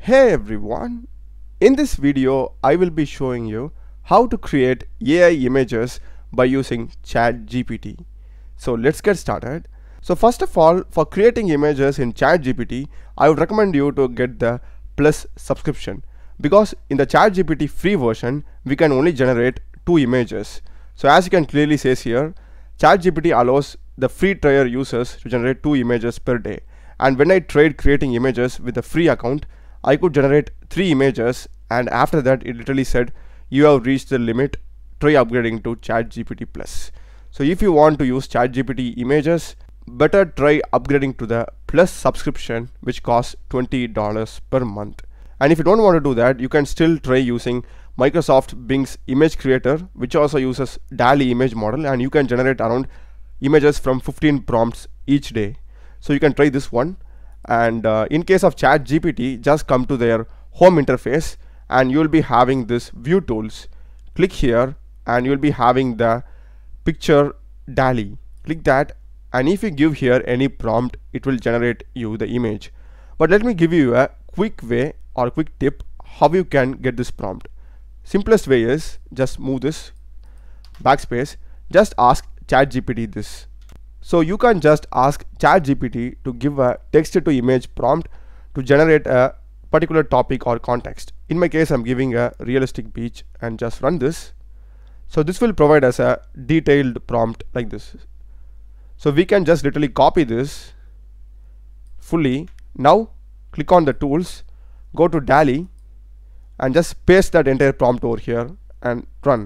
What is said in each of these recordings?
Hey everyone, in this video I will be showing you how to create AI images by using ChatGPT. So let's get started. So first of all, for creating images in ChatGPT, I would recommend you to get the Plus subscription, because in the ChatGPT free version we can only generate 2 images. So as you can clearly see here, ChatGPT allows the free trial users to generate 2 images per day, and when I tried creating images with a free account, I could generate 3 images, and after that it literally said you have reached the limit, try upgrading to ChatGPT Plus. So if you want to use ChatGPT images, better try upgrading to the Plus subscription, which costs $20 per month. And if you don't want to do that, you can still try using Microsoft Bing's image creator, which also uses dall-e image model, and you can generate around images from 15 prompts each day. So you can try this one. And in case of ChatGPT, just come to their home interface and you will be having this view tools. Click here and you will be having the picture dall-e. Click that, and if you give here any prompt, it will generate you the image. But let me give you a quick way or quick tip how you can get this prompt. Simplest way is just move this backspace, just ask ChatGPT this. So you can just ask ChatGPT to give a text to image prompt to generate a particular topic or context. In my case, I'm giving a realistic beach, and just run this. So this will provide us a detailed prompt like this. So we can just literally copy this fully. Now click on the tools, go to dall-e, and just paste that entire prompt over here and run.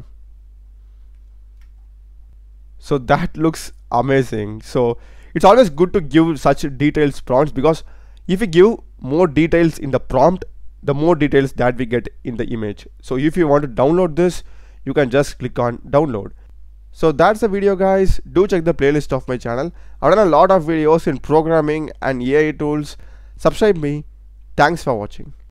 So that looks amazing. So it's always good to give such detailed prompts, because if you give more details in the prompt, the more details that we get in the image. So if you want to download this, you can just click on download. So that's the video, guys. Do check the playlist of my channel. I've done a lot of videos in programming and AI tools. Subscribe me. Thanks for watching.